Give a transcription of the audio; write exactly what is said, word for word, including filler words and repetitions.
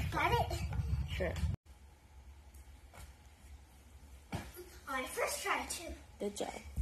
Got it? Sure. Alright, first try too. Good job.